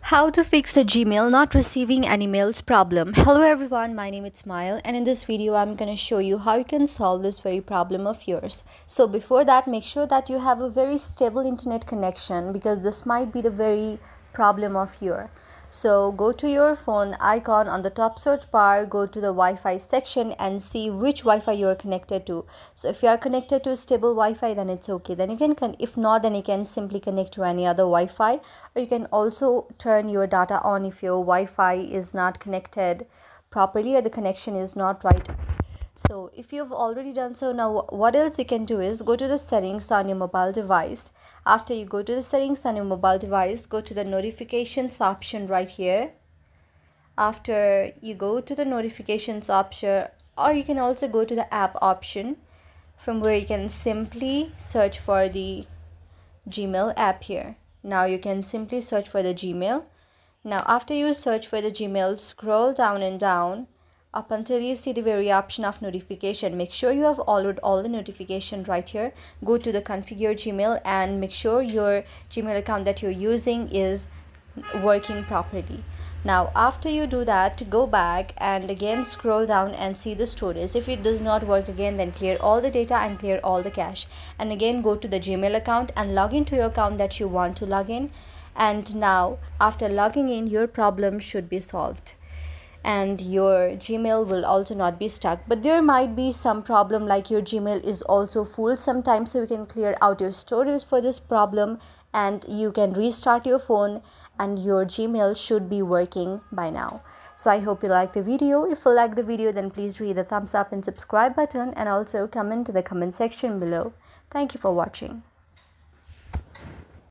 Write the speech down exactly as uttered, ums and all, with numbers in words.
How to fix a Gmail not receiving any mails problem. Hello everyone, my name is Smile, and in this video I'm going to show you how you can solve this very problem of yours. So before that, make sure that you have a very stable internet connection because this might be the very problem of your. So go to your phone icon on the top search bar, go to the Wi-Fi section and see which Wi-Fi you are connected to. So if you are connected to a stable Wi-Fi, then it's okay. Then you can, con if not, then you can simply connect to any other Wi-Fi, or you can also turn your data on if your Wi-Fi is not connected properly or the connection is not right. So if you've already done so, now what else you can do is go to the settings on your mobile device. After you go to the settings on your mobile device, go to the notifications option right here. After you go to the notifications option, or you can also go to the app option, from where you can simply search for the Gmail app here. Now you can simply search for the Gmail. Now after you search for the Gmail, scroll down and down up until you see the very option of notification. Make sure you have allowed all the notification right here. Go to the configure Gmail and make sure your Gmail account that you're using is working properly. Now after you do that, go back and again scroll down and see the storage. If it does not work again, then clear all the data and clear all the cache, and again go to the Gmail account and log into your account that you want to log in. And now after logging in, your problem should be solved and your Gmail will also not be stuck. But there might be some problem like your Gmail is also full sometimes, so you can clear out your storage for this problem and you can restart your phone and your Gmail should be working by now. So I hope you like the video. If you like the video, then please do hit the thumbs up and subscribe button, and also comment to the comment section below. Thank you for watching.